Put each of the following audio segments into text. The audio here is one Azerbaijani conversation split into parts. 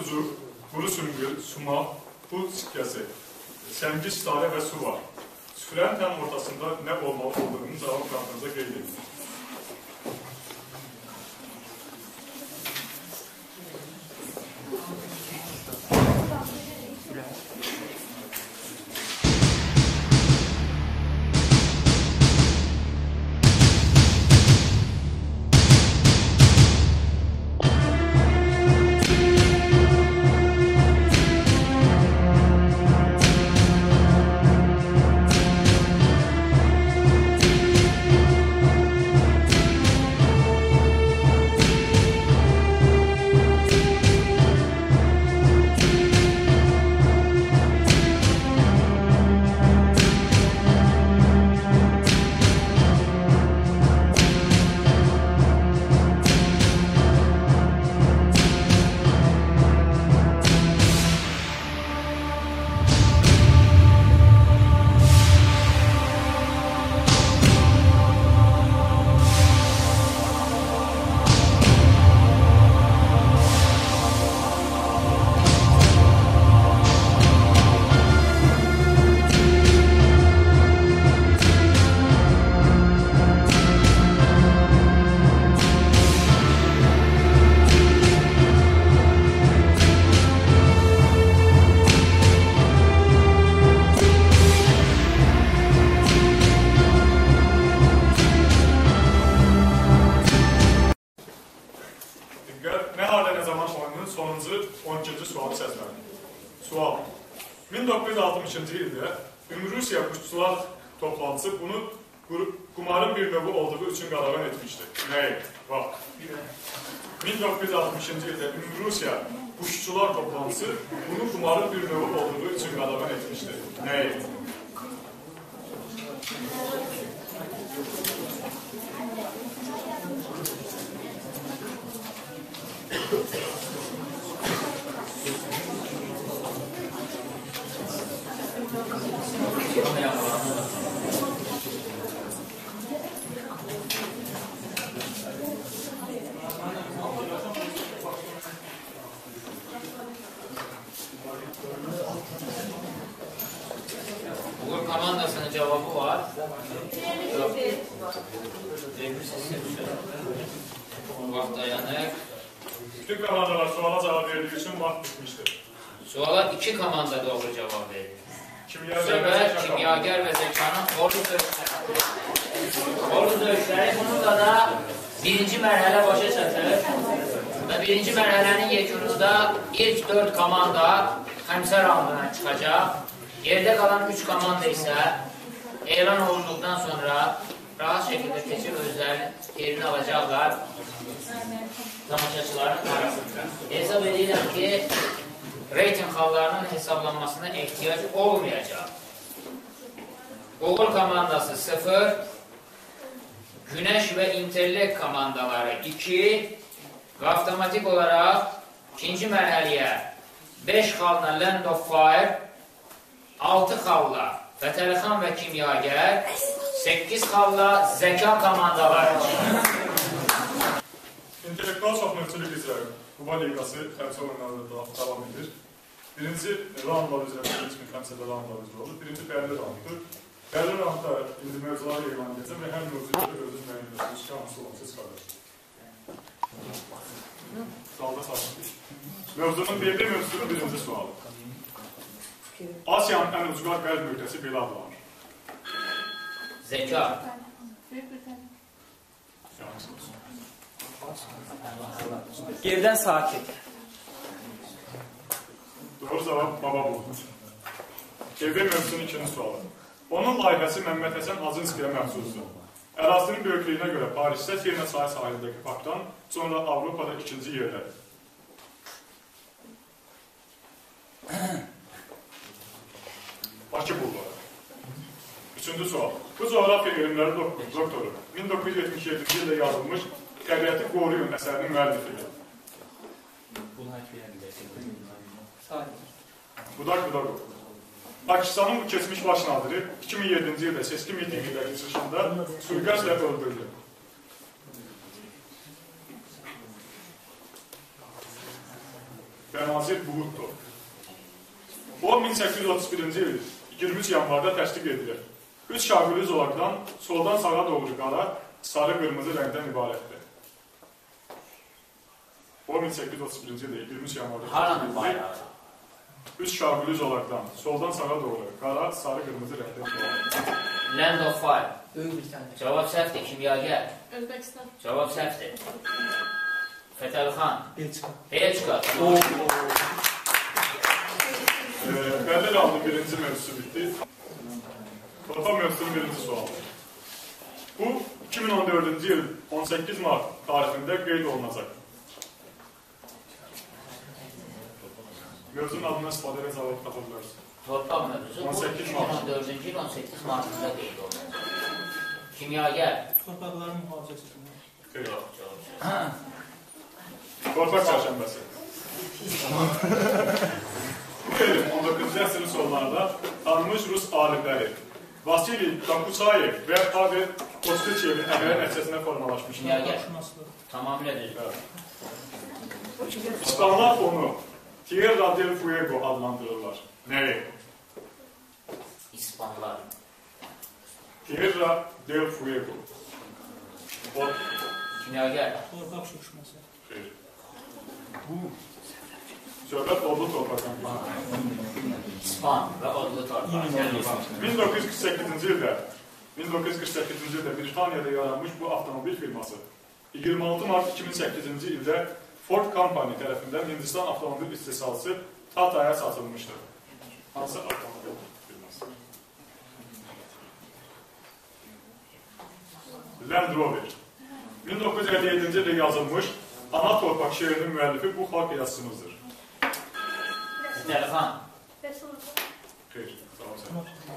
sucuk, quru sümbül, sumaq, pul sikkəsi, səngi, starə və su var. Süfrənin təm ortasında nə olmalı olduğunu cavab kartınıza qeyd edin. Sonuncu 12-ci sualı səslənin. Sual. 1960-cı ildə Ümrusiya quşçular toplantısı bunu qumarın bir növü olduğu üçün qadağan etmişdir. Nəyi? Bax. 1960-cı ildə Ümrusiya quşçular toplantısı bunu qumarın bir növü olduğu üçün qadağan etmişdir. Nəyi? Uğur komandasının cevabı var. Vaxt dayanır. Bütün komandalar suala cevap verdiği için vaxt bitmiştir. Suala iki komanda doğru cevap verir. Kimyager ve zekanın ordu döyüşləri. Bununla da birinci mərhələ başa çatır. Və birinci mərhələnin yekununda ilk 4 komanda xəmsə raunduna çıxacaq. Yerdə qalan 3 komanda isə elan olunduqdan sonra rahat şəkildə keçir özlərinin yerini alacaqlar tamaşaçıların arasında. Hesab edirəm ki, reyting xallarının hesablanmasına ehtiyac olmayacaq. Uğur komandası 0, Günəş və İntellekt komandaları 2, avtomatik olaraq ikinci mərhəliyə 5 xalla Land of Fire, 6 xalla Fətəlixan və Kimyager, 8 xalla Zəka komandaları. İntellektual çoxmövçülük üzrə Quba Liqası xəmsə oyunlarında davam edir. Birinci roundlar üzrə kimi xəmsədə roundlar üzrə olur. Birinci bəlli rounddur. Bəlli roundda indi mövzuları elan edəcəm və hər mövzuda özünüz müəyyənləşdirirsiniz ki, hansı olsa çıxarır. Sualda sarsınız. Mövzunun bir mövzusunun birinci sualı. Asiyanın ən ucqar qərb nöqtəsi belə adlanır. Zəka. Yerdən sakit. Doğru cavab baba bulunur. Evdə mövzusunun ikinci sualı. Onun layihəsi Məmməd Həsən Hacınskiyə məxsusdur. Ərazinin böyüklüyünə görə Parisdə Terna çayı sahilindəki parkdan sonra Avropada ikinci yerdədir. Bakı bulvarı. Üçüncü sual. Bu coğrafya elmləri doktoru 1977-ci ildə yazılmış Təbiəti Qoruyun əsərinin müəllifidir. Budak Budakov. Pakistanın bu keçmiş baş naziri 2007-ci ildə seçki mitingindəki çıxışında suiqəslə öldürüldü. Benazir Bhutto. O 1831-ci il 23 yanvarda təsdiq edilir. 3 şagird zolaqdan soldan sağa doğru qara, sarı, qırmızı rəngdən ibarətdir. O 1831-ci ildə 23 yanvarda təsdiq edilir. 3 şagird zolaqdan soldan sağa doğru qara, sarı, qırmızı rəngdən ibarətdir. Land of Fire. Böyük Britaniya. Cavab səhvdir. Kimyager. Özbekistan. Cavab səhvdir. Fətəlxan. Belçika. Belçika. Bəlli roundun birinci mövzusu bitdi. Torpaq mövzusunun birinci sualı. Bu, 2014-cü il 18 mart tarixində qeyd olunacaq. Mövzunun adına istifadə ilə cavab tapa bilərsiniz. Torpaq mövzusu bu 2014-cü il 18 martında qeyd olunacaq. Kimyager. Torpaqların mühafizəsi. Xeyr. Cavab. Torpaq çərşənbəsi. Bu elm 19-cu əsrin sonlarında tanınmış Rus alimləri Vasili Dokuçayev və Pavel Kostichevin əməli nəticəsində formalaşmışdır. Kimyager. Tamamilə düzdür. İspanlar onu Tierra del Fuego adlandırırlar. Nəyi? İspanlar. Tierra del Fuego. Kimyager. Torpaq sürüşməsi. Xeyr. Söhbət odlu torpaqdan. İspan və odlu torpaq. 1948-ci ildə Britaniyada yaranmış bu avtomobil firması 26 mart 2008-ci ildə Ford Company tərəfindən Hindistan avtomobil istehsalçısı Tata'ya satılmışdır. Hansı avtomobil firması? Land Rover. 1957-ci ildə yazılmış Ana Torpaq şeirinin müəllifi bu xalq yazısımızdır. Fətəlxan. Xeyr, sağ ol sən.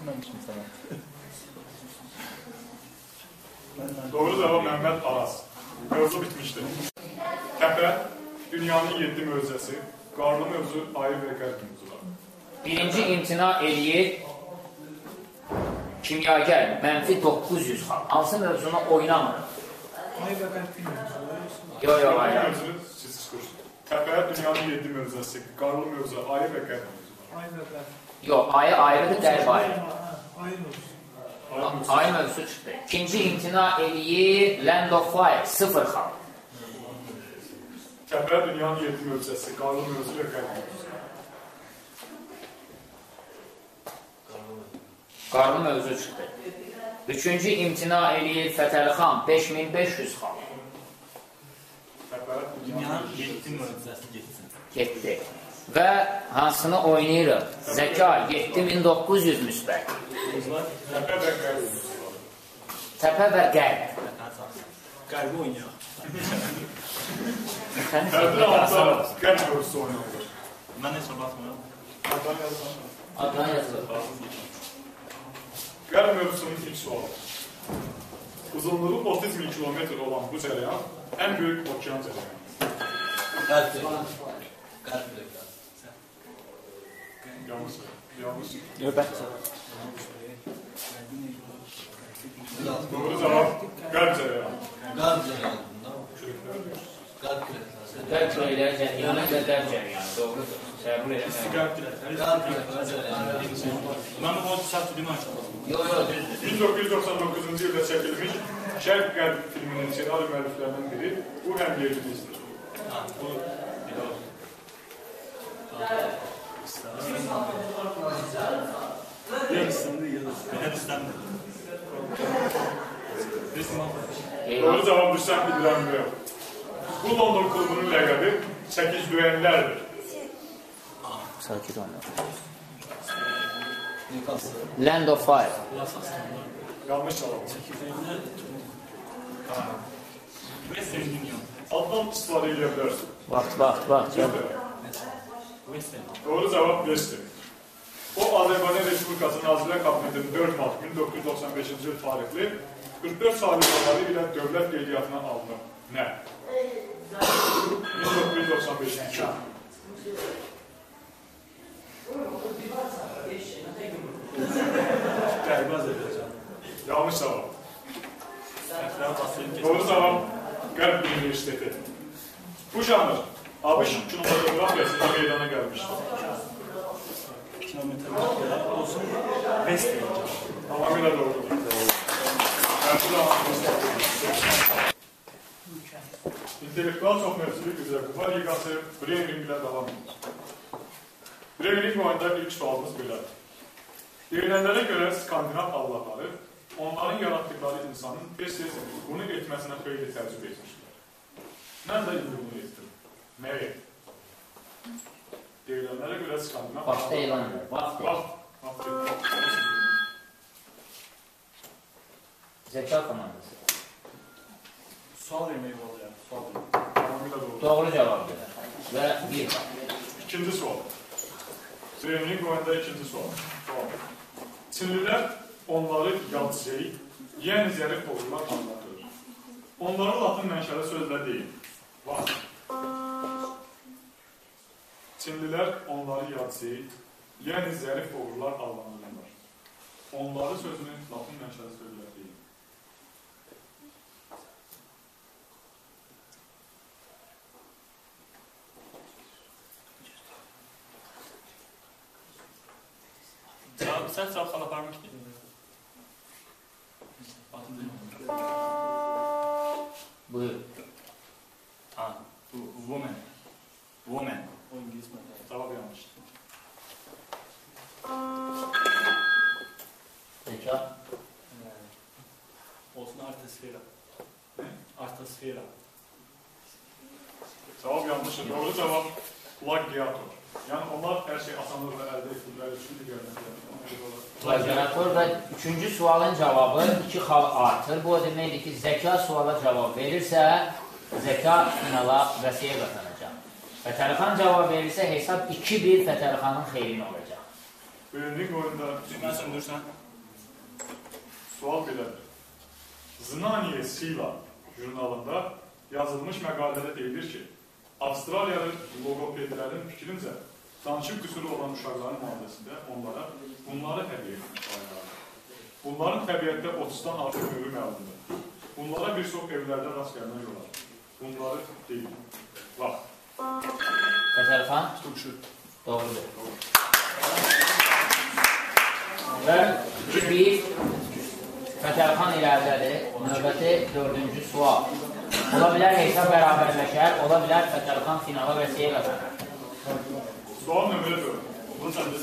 Doğru cavab Məhəmməd Aras. Mövzu bitmişdir. Təpə, dünyanın 7 mövzəsi, qarlı mövzu, ayı və qərb mövzuları. Birinci imtina eləyir kimyager, mənfi 900 xal. Hansı mövzunu oynamır? Ay və qərb bilmiyoruz. Yox, ayı. Mövzunu siz çıxırsınız. Təpə, dünyanın 7 mövzəsi, qarlı mövzu, ayı və qərb mövzuları. Ay və qərb. Yox, ayı ayrıdır, qərb ayrı. Ay mövzusu. Ayı mövzusu çıxdı. İkinci imtina eləyir Land of Fire, 0 xal. Təpə, dünyanın 7 mövzəsi, qarlı mövzu və qərb mövzusu. Qarlı mövzu çıxdı. Üçüncü imtina eləyir Fətəlxan, 5500 xal. Təpə, Dünyanın 7 mövzəsi getsin. Getdi. Və hansını oynayırıq? Zəka, 7900 müsbət. Təpə və qərb mövzuları. Təpə və qərb. Qərbi oynayaq. Tərdə altda qərb mövzusu oynanılır. Mən heç baxmıram. Adına yazılır. Qərb mövzusunun ilk sualı. Uzunluğu 30 min kilometr olan bu cərəyan ən böyük okean cərəyanı. Qərb. Yanlış. Növbət. Doğru cavab qərb cərəyanı. Qərb cərəyanında. Qərb Qərb küləkləri cərəyanı və qərb cərəyanı. Doğrudur. Səbir eləmək. Qərb cərəyanı. Mən bu səhv deməyəm. Yox, düzdür. 1999-cu ildə çəkilmiş Şərq-Qərb filminin senari müəlliflərindən biri bu həmyerlilikdir. Bu Doğru cavab Rüstəm İbrahimov. Bu London klubunun ləqəbi çəkic döyənlərdir. Sakit olun. Land of Fire. Yanlış cavab. Addan istifadə edə bilərsin. Vaxt. Doğru cavab Western. O, Azərbaycan Respublikası Nazirlər Kabinetinin 4 mart 1995-ci il tarixli 44 saliqaları ilə dövlət qeydiyyatına alınıb. Nə? 1995-ci il. Yanlış cavab. Doğru cavab Qərb Universiteti. Bu janr ABŞ kinematografiyasında meydana gəlmişdir. Kilometre olsun. West deyəcəm. Tamamilə doğrudur. İntellektual çoxmövzülük üzrə Kuba Liqası Bremering ilə davam edir. Bremering oyunda ilk sualımız belədir. Deyilənlərə görə Skandinav allahları onların yaratdıkları insanın tez-tez bunu etməsinə xeyli təəccüb etmişlər. Mən də indi bunu etdim. Nəyə? Deyilənlərə görə Skandinav allahları... Başda elan edir. Vaxt. Zeka komandası. Sual vermək olur ya. Sual vermək. Tamamilə doğru. Doğru cevabdır. Və bir. İkinci sual. Bremering oyunda ikinci sual. Çinlilər onları yalçey, yəni zərif oğullar anlatır. Onları latın mənşəli sözlə deyil. Vaxt. Çinlilər onları yalçey, yəni zərif oğullar adlandırırlar. Onları sözünü latın mənşəli sözlə deyil. Sən cavab xala aparmış ki? Buyur. Ha, bu woman. Woman. O İngiliz məqalə. Cavab yanlışdır. Zeka. Olsun artosfera. Artosfera. Cavab yanlışdır. Doğru cavab plagiator. Yəni onlar hər şey asanlıqla əldə etdikləri üçün digərlərini. Plagiator və üçüncü sualın cavabı 2 xal artır. Bu o deməkdir ki, zeka suala cavab verirsə, zeka finala vəsiyə qazanacaq. Fətəlixan cavab verirsə, hesab 2-1 Fətəlixanın xeyrinə olacaq. Bremering oyunda Mən söndürsən. sual belədir. Znaniye Sila jurnalında yazılmış məqalədə deyilir ki, Avstraliyalı logopedlərin fikrincə, danışıq qüsuru olan uşaqların müalicəsində onlara bunları hədiyyə etmişlər. Bunların təbiətdə 30-dan artıq növü məlumdur. Bunlara bir çox evlərdə rast gəlmək olar. Bunları deyil. Vaxt. Fətəlixan? Turşu. Doğrudur. Və 2-1 Fətəlixan irəlidədir. Növbəti 4-cü sual. Ola bilər hesab bərabərləşər, ola bilər Fətəlixan finala vəsiyə qazanır. Sual nömrə 4. Bunu səndür.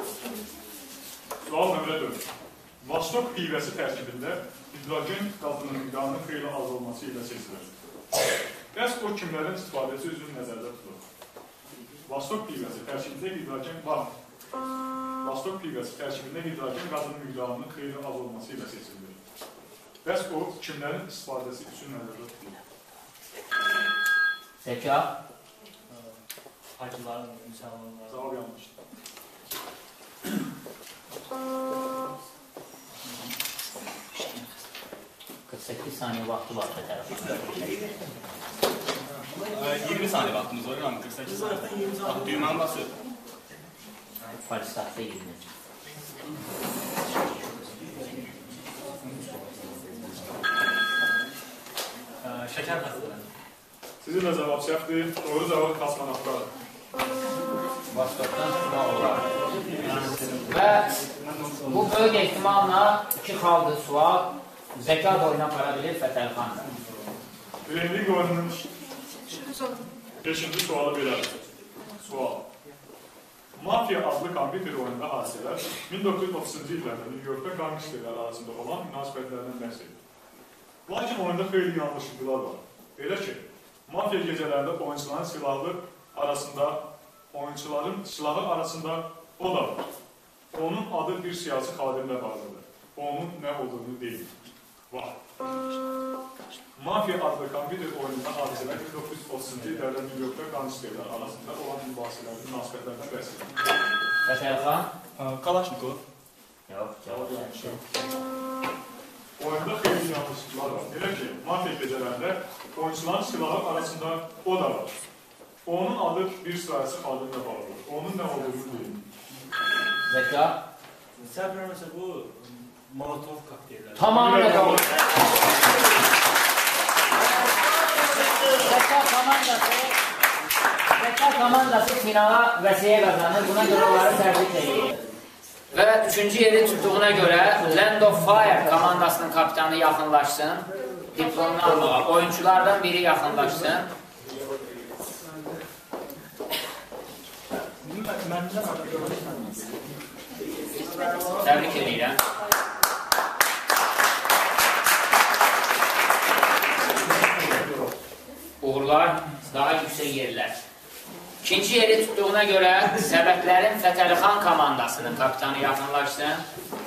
Sual nömrə 4. Vostok pivəsi tərkibində hidrogen qazının miqdarının xeyli az olması ilə seçilir. Bəs o kimlərin istifadəsi üzrə nəzərdə tutulur? Vostok pivəsi tərkibində hidrogen qazının miqdarının xeyli az olması ilə seçilir. Bəs o kimlərin istifadəsi üçün nəzərdə tutulur? Zeka. Hacıların, müsəlmanların. Cavab yanlışdır. ...48 saniye vaxtı var Fətəlixan. 20 saniye vaxtımız var, 48 saniye. Düyməni basıyor. Falstafda 20. Şəkər xəstələri. Sizin də cavab səhvdir. Doğru cavab kosmonavtlardır. Vostokdan çıxmaq olar. Və bu böyük ehtimalla 2 xaldır sual. Zeka da oyuna para bilir Fətəlixan'da. Bremering oyununun 5-ci sualı belədir. Sual. Mafya adlı kompüter oyunda hadisələr 1930-cu illərdə New York'da gangsterlər arasında olan münasibətlərindən bəhs edir. Lakin oyunda xeyli yanlışlıqlar var. Belə ki, mafya gecələrində oyunçuların silahı arasında o da var. Onun adı bir siyasi xadimlə bağlıdır. Onun nə olduğunu deyil. Var. Mafya adlı kompüter oyununda hadisələr 1930-cu illərdə New York'da gangsterlər arasında olan münasibətlərdən bəhs edir. Fətəlixan? Kalaşnikov. Yox, cavab yanlış. Oyunda xeyli yanlışlıqlar var. Elə ki, mafya gecələrində oyunçuların silahı arasında o da var. Onun adı bir sırası xadimlə bağlıdır. Onun nə olduğunu deyil. Zeka? Sən bilməsə bu Molotov kokteylləri. Tamamilə doğru. Zeka komandası Zeka komandası finala vəsiyə qazanır. Buna görə onları təbrik edir. Və 3-cü yeri tutduğuna görə Land of Fire komandasının kapitanı yaxınlaşsın. Diplomunu almağa. Oyunculardan biri yaxınlaşsın. Təbrik edirəm. Uğurlar, daha yüksək yerlər. İkinci yeri tutduğuna görə Səbətlərin Fətəlixan komandasının kapitanı yaxınlaşsın.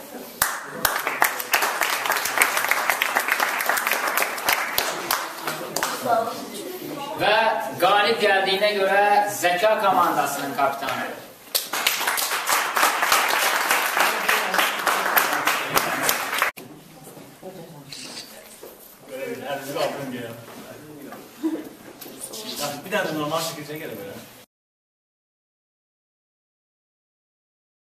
Və qalib gəldiyinə görə Zəka komandasının kapitanı. Bir dənə normal şəkildə gələ belə.